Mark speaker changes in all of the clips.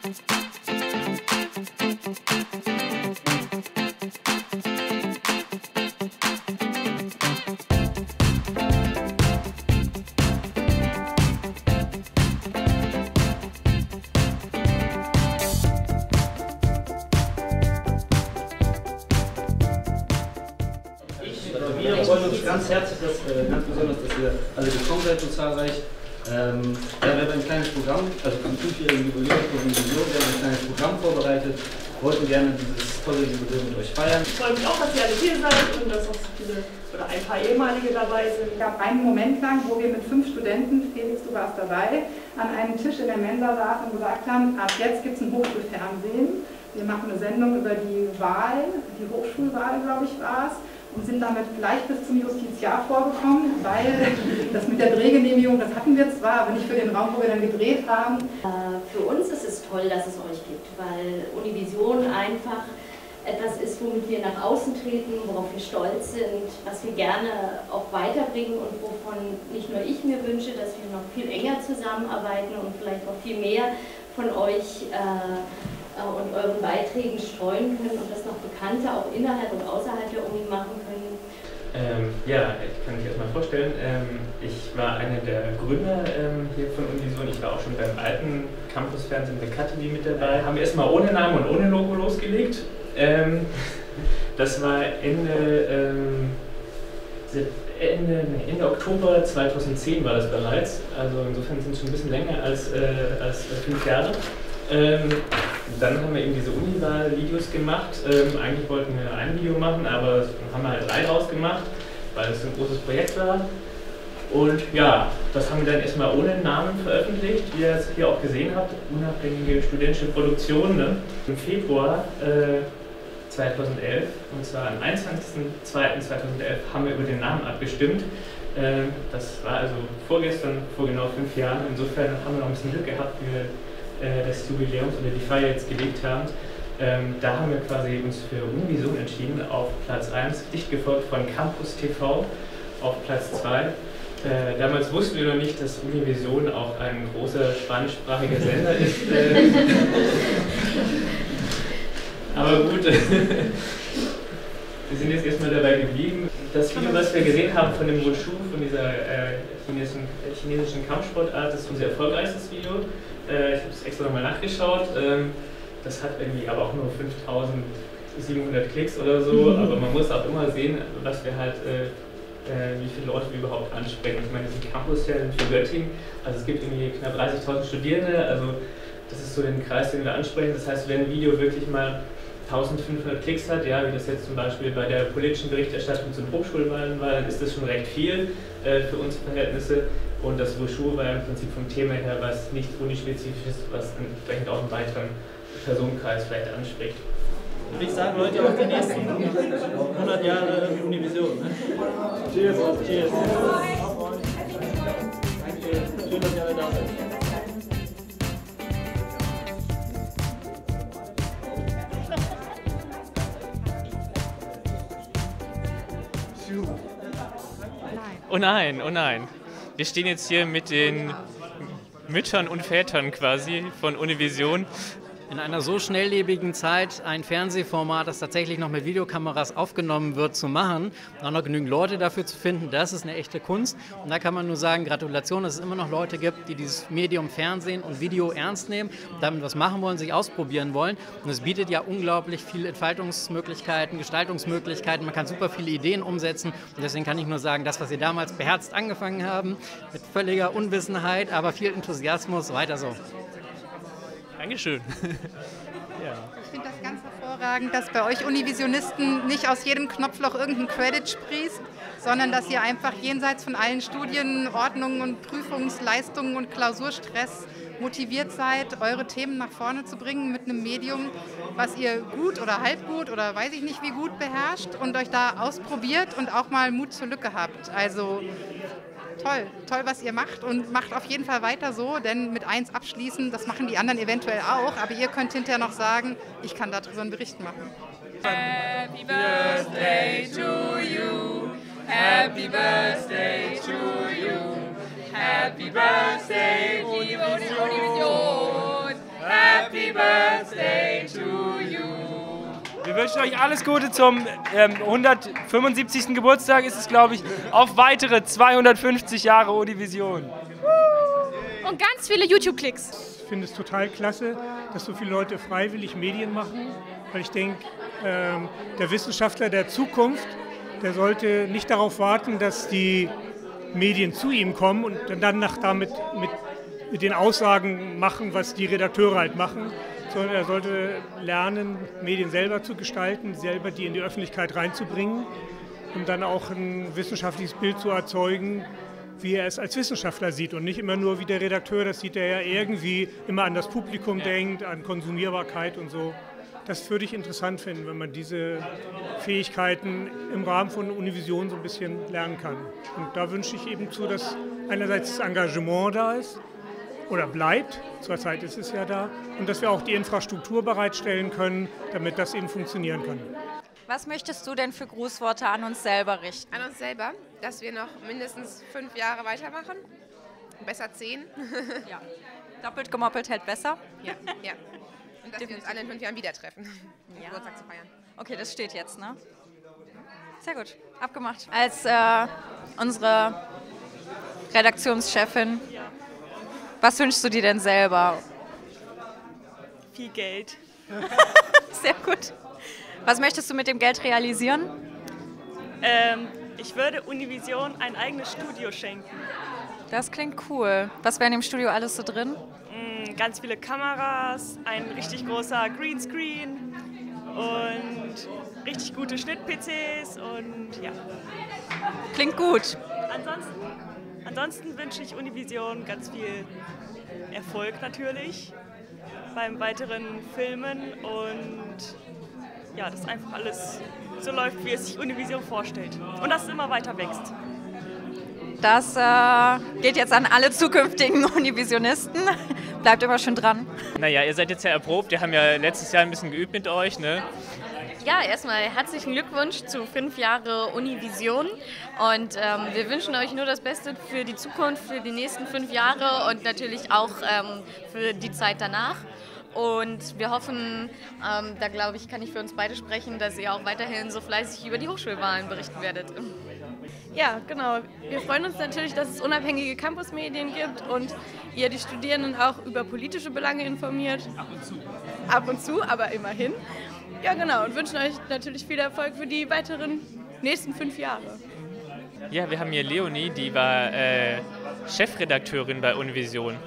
Speaker 1: Wir freuen uns ganz herzlich, ganz besonders, dass ihr alle gekommen seid, so zahlreich. Ja, wir haben ein kleines Programm, also am 5-jährigen Jubiläum von Univision, wir haben ein kleines Programm vorbereitet, wollten gerne dieses tolle Jubiläum mit euch feiern.
Speaker 2: Ich freue mich auch, dass ihr alle hier seid und dass auch so viele oder ein paar ehemalige dabei sind.
Speaker 3: Es gab einen Moment lang, wo wir mit 5 Studenten, Felix, du warst dabei, an einem Tisch in der Mensa saßen und gesagt haben, ab jetzt gibt es ein Hochschulfernsehen. Wir machen eine Sendung über die Wahl, die Hochschulwahl, glaube ich, war es. Und sind damit gleich bis zum Justizjahr vorgekommen, weil das mit der Drehgenehmigung, das hatten wir zwar, aber nicht für den Raum, wo wir dann gedreht haben.
Speaker 4: Für uns ist es toll, dass es euch gibt, weil Univision einfach etwas ist, womit wir nach außen treten, worauf wir stolz sind, was wir gerne auch weiterbringen und wovon nicht nur ich mir wünsche, dass wir noch viel enger zusammenarbeiten und vielleicht noch viel mehr von euch und euren Beiträgen streuen können und das noch bekannter auch innerhalb und außerhalb der Uni machen können.
Speaker 5: Ja, ich kann mich erstmal vorstellen, ich war einer der Gründer hier von Univision. Ich war auch schon beim alten Campus-Fernsehen der Kateli mit dabei. Haben wir erstmal ohne Namen und ohne Logo losgelegt. Das war Ende Oktober 2010 war das bereits. Also insofern sind es schon ein bisschen länger als 5 Jahre. Dann haben wir eben diese Uniwahl-Videos gemacht. Eigentlich wollten wir ein Video machen, aber dann haben wir halt 3 rausgemacht, weil es ein großes Projekt war. Und ja, das haben wir dann erstmal ohne Namen veröffentlicht, wie ihr es hier auch gesehen habt, unabhängige studentische Produktion. Ne? Im Februar 2011, und zwar am 21.02.2011, haben wir über den Namen abgestimmt. Das war also vorgestern, vor genau 5 Jahren. Insofern haben wir noch ein bisschen Glück gehabt, wie wir des Jubiläums oder die Feier jetzt gelegt haben. Da haben wir quasi uns für Univision entschieden, auf Platz 1, dicht gefolgt von Campus TV auf Platz 2. Damals wussten wir noch nicht, dass Univision auch ein großer spanischsprachiger Sender ist. Aber gut, wir sind jetzt erstmal dabei geblieben. Das Video, was wir gesehen haben von dem Wushu, von dieser chinesischen Kampfsportart, das ist unser erfolgreichstes Video. Ich habe es extra nochmal nachgeschaut. Das hat irgendwie aber auch nur 5700 Klicks oder so. Aber man muss auch immer sehen, was wir halt, wie viele Leute wir überhaupt ansprechen. Ich meine, das ist ein Campus-Fernsehen für Göttingen. Also es gibt irgendwie knapp 30.000 Studierende. Also das ist so den Kreis, den wir ansprechen. Das heißt, wenn ein Video wirklich mal 1500 Klicks hat, ja, wie das jetzt zum Beispiel bei der politischen Berichterstattung zu den Hochschulwahlen war, dann ist das schon recht viel für unsere Verhältnisse. Und das Wushu war im Prinzip vom Thema her was nicht unispezifisch ist, was entsprechend auch einen weiteren Personenkreis vielleicht anspricht.
Speaker 1: Würde ich sagen, Leute, auf die nächsten 100 Jahre Univision. Ne? Cheers! Cheers! Schön, dass ihr alle da seid.
Speaker 5: Oh nein, oh nein. Wir stehen jetzt hier mit den Müttern und Vätern quasi von Univision.
Speaker 6: In einer so schnelllebigen Zeit ein Fernsehformat, das tatsächlich noch mit Videokameras aufgenommen wird, zu machen, und auch noch genügend Leute dafür zu finden, das ist eine echte Kunst. Und da kann man nur sagen, Gratulation, dass es immer noch Leute gibt, die dieses Medium Fernsehen und Video ernst nehmen, damit was machen wollen, sich ausprobieren wollen. Und es bietet ja unglaublich viele Entfaltungsmöglichkeiten, Gestaltungsmöglichkeiten, man kann super viele Ideen umsetzen. Und deswegen kann ich nur sagen, das, was Sie damals beherzt angefangen haben, mit völliger Unwissenheit, aber viel Enthusiasmus, weiter so.
Speaker 5: Dankeschön.
Speaker 3: Ja. Ich finde das ganz hervorragend, dass bei euch Univisionisten nicht aus jedem Knopfloch irgendein Credit sprießt, sondern dass ihr einfach jenseits von allen Studienordnungen und Prüfungsleistungen und Klausurstress motiviert seid, eure Themen nach vorne zu bringen mit einem Medium, was ihr gut oder halb gut oder weiß ich nicht wie gut beherrscht und euch da ausprobiert und auch mal Mut zur Lücke habt. Also toll, toll, was ihr macht und macht auf jeden Fall weiter so, denn mit 1 abschließen, das machen die anderen eventuell auch, aber ihr könnt hinterher noch sagen, ich kann darüber einen Bericht machen.
Speaker 7: Happy Birthday to you, Happy Birthday to you, Happy Birthday Univision, Happy birthday to you.
Speaker 8: Wir wünschen euch alles Gute zum 175. Geburtstag, ist es, glaube ich, auf weitere 250 Jahre Univision.
Speaker 2: Und ganz viele YouTube-Klicks.
Speaker 9: Ich finde es total klasse, dass so viele Leute freiwillig Medien machen, weil ich denke, der Wissenschaftler der Zukunft, der sollte nicht darauf warten, dass die Medien zu ihm kommen und dann damit mit den Aussagen machen, was die Redakteure halt machen, sondern er sollte lernen, Medien selber zu gestalten, selber die in die Öffentlichkeit reinzubringen, um dann auch ein wissenschaftliches Bild zu erzeugen, wie er es als Wissenschaftler sieht und nicht immer nur wie der Redakteur, das sieht er ja irgendwie immer an das Publikum denkt, an Konsumierbarkeit und so. Das würde ich interessant finden, wenn man diese Fähigkeiten im Rahmen von Univision so ein bisschen lernen kann. Und da wünsche ich eben zu, dass einerseits das Engagement da ist oder bleibt, zurzeit ist es ja da, und dass wir auch die Infrastruktur bereitstellen können, damit das eben funktionieren kann.
Speaker 10: Was möchtest du denn für Grußworte an uns selber richten?
Speaker 11: An uns selber, dass wir noch mindestens 5 Jahre weitermachen, besser 10.
Speaker 10: Ja. Doppelt gemoppelt hält besser?
Speaker 11: Ja, ja. Und dass wir uns alle in 5 Jahren wieder treffen, um Geburtstag zu feiern.
Speaker 10: Okay, das steht jetzt, ne? Sehr gut, abgemacht. Als unsere Redaktionschefin, was wünschst du dir denn selber?
Speaker 2: Viel Geld.
Speaker 10: Sehr gut. Was möchtest du mit dem Geld realisieren?
Speaker 2: Ich würde Univision ein eigenes Studio schenken.
Speaker 10: Das klingt cool. Was wäre in dem Studio alles so drin?
Speaker 2: Ganz viele Kameras, ein richtig großer Greenscreen und richtig gute Schnitt-PCs und ja.
Speaker 10: Klingt gut.
Speaker 2: Ansonsten wünsche ich Univision ganz viel Erfolg natürlich beim weiteren Filmen und ja, dass einfach alles so läuft, wie es sich Univision vorstellt und dass es immer weiter wächst.
Speaker 10: Das geht jetzt an alle zukünftigen Univisionisten. Bleibt immer schön dran.
Speaker 5: Naja, ihr seid jetzt ja erprobt, wir haben ja letztes Jahr ein bisschen geübt mit euch, ne?
Speaker 12: Ja, erstmal herzlichen Glückwunsch zu 5 Jahre Univision und wir wünschen euch nur das Beste für die Zukunft, für die nächsten 5 Jahre und natürlich auch für die Zeit danach. Und wir hoffen, da glaube ich, kann ich für uns beide sprechen, dass ihr auch weiterhin so fleißig über die Hochschulwahlen berichten werdet.
Speaker 2: Ja, genau. Wir freuen uns natürlich, dass es unabhängige Campusmedien gibt und ihr die Studierenden auch über politische Belange informiert.
Speaker 5: Ab und zu.
Speaker 2: Ab und zu, aber immerhin. Ja, genau. Und wünschen euch natürlich viel Erfolg für die weiteren nächsten 5 Jahre.
Speaker 5: Ja, wir haben hier Leonie, die war Chefredakteurin bei Univision.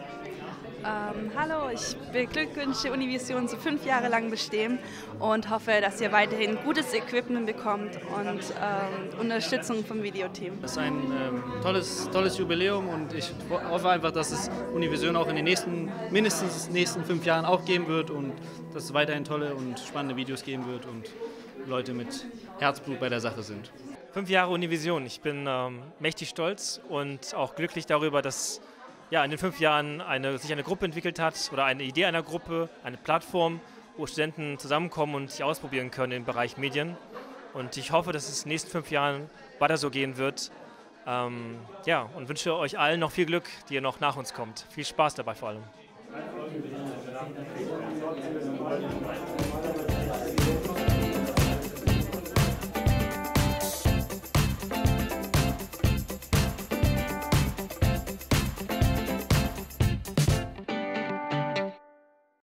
Speaker 13: Hallo, ich beglückwünsche Univision zu 5 Jahre lang bestehen und hoffe, dass ihr weiterhin gutes Equipment bekommt und Unterstützung vom Videoteam.
Speaker 14: Das ist ein tolles Jubiläum und ich hoffe einfach, dass es Univision auch in den mindestens nächsten 5 Jahren auch geben wird und dass es weiterhin tolle und spannende Videos geben wird und Leute mit Herzblut bei der Sache sind.
Speaker 8: 5 Jahre Univision. Ich bin mächtig stolz und auch glücklich darüber, dass in den 5 Jahren sich eine Gruppe entwickelt hat oder eine Idee einer Gruppe, eine Plattform, wo Studenten zusammenkommen und sich ausprobieren können im Bereich Medien. Und ich hoffe, dass es in den nächsten 5 Jahren weiter so gehen wird. Und wünsche euch allen noch viel Glück, die ihr noch nach uns kommt. Viel Spaß dabei vor allem.